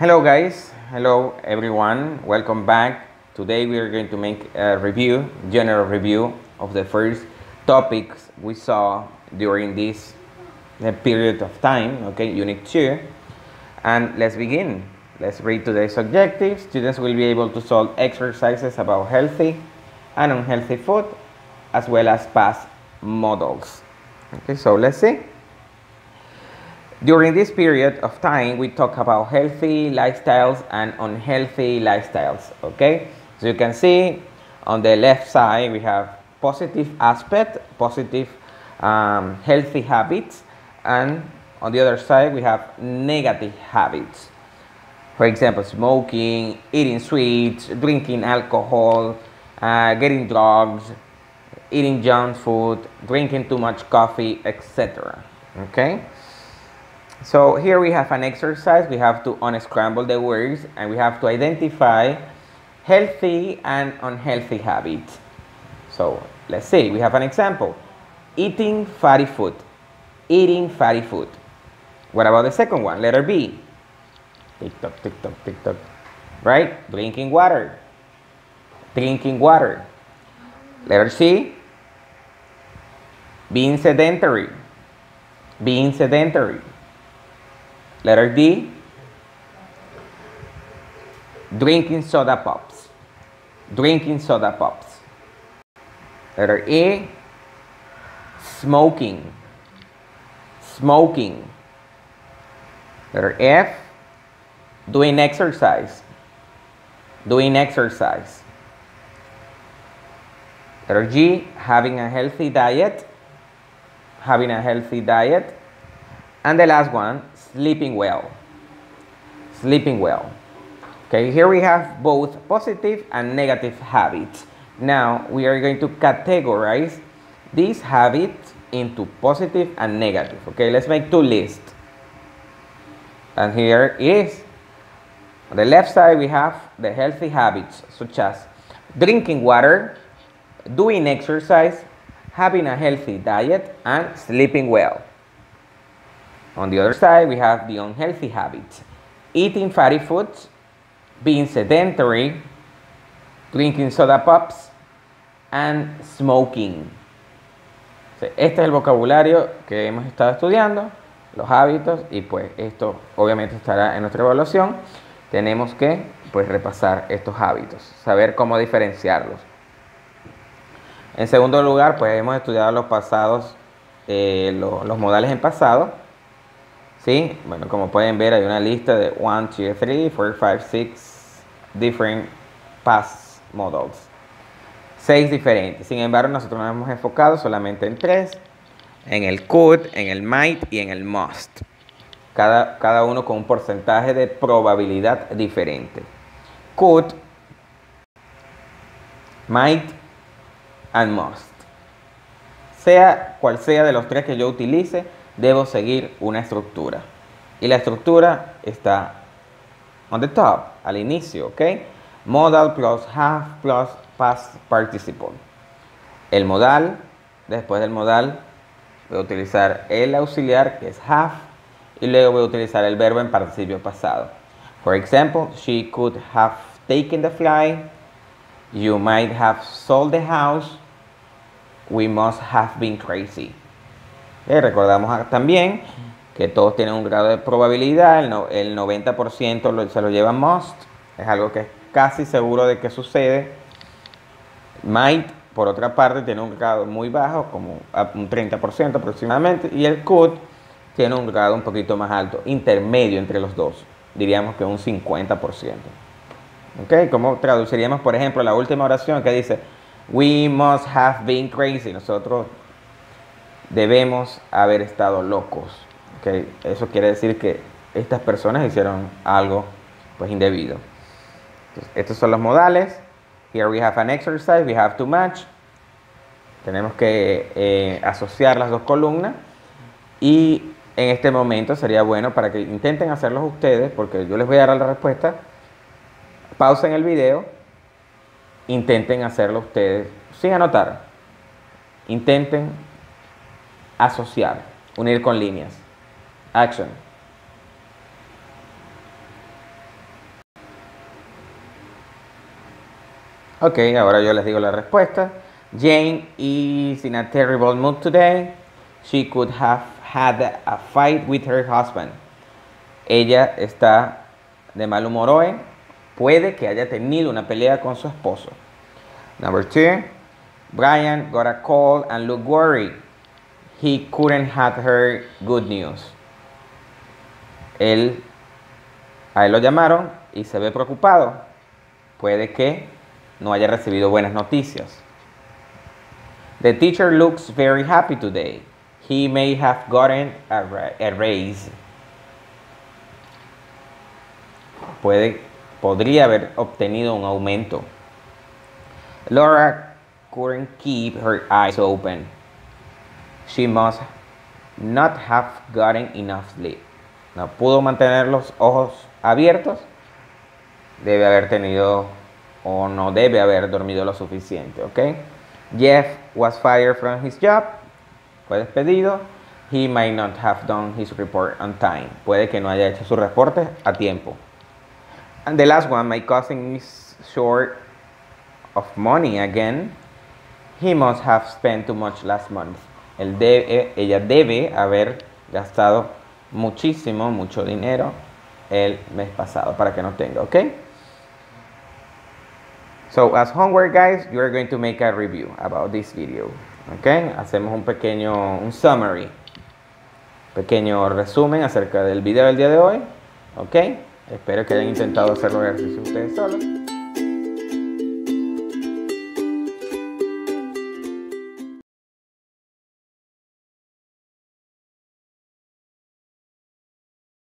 Hello guys, hello everyone, welcome back. Today we are going to make a general review of the first topics we saw during this period of time, okay, Unit 2. And let's begin. Let's read today's objectives. Students will be able to solve exercises about healthy and unhealthy food, as well as past models. Okay, so let's see. During this period of time, we talk about healthy lifestyles and unhealthy lifestyles, okay? So you can see on the left side, we have positive aspect, positive healthy habits, and on the other side, we have negative habits. For example, smoking, eating sweets, drinking alcohol, getting drugs, eating junk food, drinking too much coffee, etc. Okay? So here we have an exercise. We have to unscramble the words and we have to identify healthy and unhealthy habits. So let's see, we have an example. Eating fatty food. Eating fatty food. What about the second one? Letter B. Tick tock, tick tock, tick tock. Right? Drinking water. Drinking water. Letter C. Being sedentary. Being sedentary. Letter D, drinking soda pops. Drinking soda pops. Letter E, smoking. Smoking. Letter F, doing exercise. Doing exercise. Letter G, having a healthy diet. Having a healthy diet. And the last one, sleeping well. Sleeping well. Okay, here we have both positive and negative habits. Now we are going to categorize these habits into positive and negative. Okay, let's make two lists. And here it is. On the left side, we have the healthy habits, such as drinking water, doing exercise, having a healthy diet, and sleeping well. On the other side, we have the unhealthy habits. Eating fatty foods, being sedentary, drinking soda pops, and smoking. Este es el vocabulario que hemos estado estudiando, los hábitos, y pues esto obviamente estará en nuestra evaluación. Tenemos que pues repasar estos hábitos, saber cómo diferenciarlos. En segundo lugar, pues hemos estudiado los pasados, los modales en pasado. ¿Sí? Bueno, como pueden ver, hay una lista de 1, 2, 3, 4, 5, 6 different past models. 6 diferentes. Sin embargo, nosotros nos hemos enfocado solamente en 3. En el could, en el might y en el must. Cada uno con un porcentaje de probabilidad diferente. Could, might and must. Sea cual sea de los 3 que yo utilice, debo seguir una estructura. Y la estructura está on the top, al inicio, ¿ok? Modal plus have plus past participle. El modal, después del modal, voy a utilizar el auxiliar, que es have, y luego voy a utilizar el verbo en participio pasado. For example, she could have taken the flight, you might have sold the house, we must have been crazy. Recordamos también que todos tienen un grado de probabilidad, el 90% se lo lleva must, es algo que es casi seguro de que sucede. Might, por otra parte, tiene un grado muy bajo, como un 30% aproximadamente, y el could tiene un grado un poquito más alto, intermedio entre los dos, diríamos que un 50%. ¿Ok? ¿Cómo traduciríamos, por ejemplo, la última oración que dice we must have been crazy? Nosotros debemos haber estado locos. ¿Okay? Eso quiere decir que estas personas hicieron algo pues indebido. Entonces, estos son los modales. Here we have an exercise. We have to match. Tenemos que asociar las dos columnas. Y en este momento sería bueno para que intenten hacerlos ustedes, porque yo les voy a dar la respuesta. Pausen el video. Intenten hacerlo ustedes sin anotar. Intenten asociar, unir con líneas. Action. Ok, ahora yo les digo la respuesta. Jane is in a terrible mood today. She could have had a fight with her husband. Ella está de mal humor hoy. Puede que haya tenido una pelea con su esposo. Number 2. Brian got a call and looked worried. He couldn't have heard good news. A él lo llamaron y se ve preocupado. Puede que no haya recibido buenas noticias. The teacher looks very happy today. He may have gotten a raise. Podría haber obtenido un aumento. Laura couldn't keep her eyes open. She must not have gotten enough sleep. No pudo mantener los ojos abiertos. Debe haber tenido o no debe haber dormido lo suficiente, ¿ok? Jeff was fired from his job. Fue despedido. He might not have done his report on time. Puede que no haya hecho su reporte a tiempo. And the last one, my cousin is short of money again. He must have spent too much last month. Ella debe haber gastado mucho dinero el mes pasado para que no tenga, ¿ok? So as homework, guys, you are going to make a review about this video, ¿ok? Hacemos un summary, pequeño resumen acerca del video del día de hoy, ¿ok? Espero que hayan intentado hacer los ejercicios ustedes solos.